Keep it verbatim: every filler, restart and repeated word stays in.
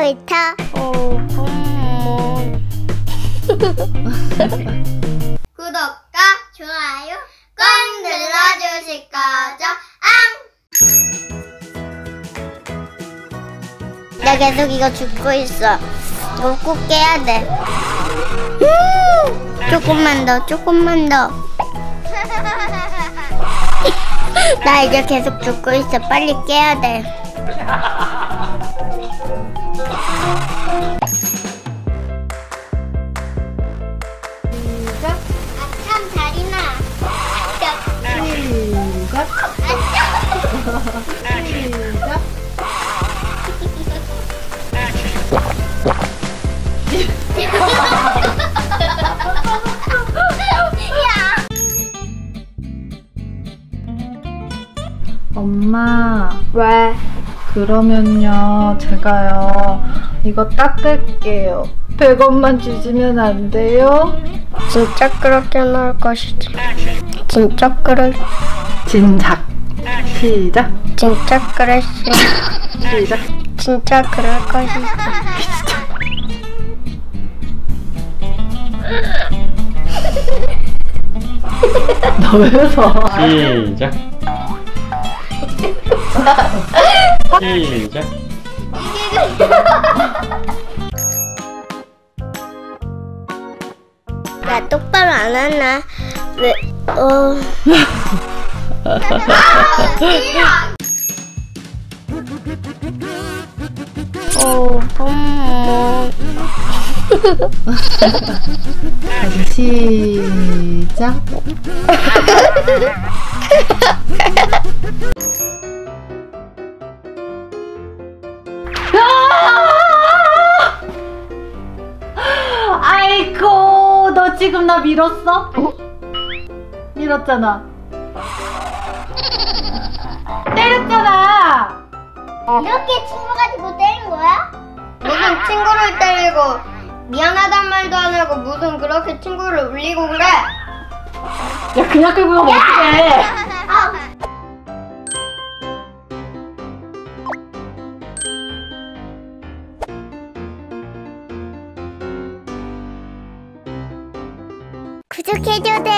놀이터 오분문 구독과 좋아요 꼭 눌러주실 거죠? 앙! 나 계속 이거 죽고 있어. 이거 꼭 깨야 돼. 음! 조금만 더, 조금만 더. 나 이제 계속 죽고 있어. 빨리 깨야 돼. 시작. 아참 다리나. 시작. 시작. 엄마. 왜? 그러면요 제가요 이거 닦을게요. 백 원만 주시면 안 돼요? 진짜 그렇게 나올 것이지. 진짜 그럴. 진작. 시작. 진짜 그랬어. 시작. 진짜 그럴 것이지. 너 왜 웃어? 시작. 시작. 야 똑바로 안 하나? 왜? 어. 어, 뭐. 다시 시작. 아이고 너 지금 나 밀었어? 밀었잖아. 때렸잖아. 이렇게 친구 가지고 때린 거야? 무슨 친구를 때리고 미안하단 말도 안 하고 무슨 그렇게 친구를 울리고 그래? 야 그냥 끌고 가면 어떡해. 아. 구독해줘 돼.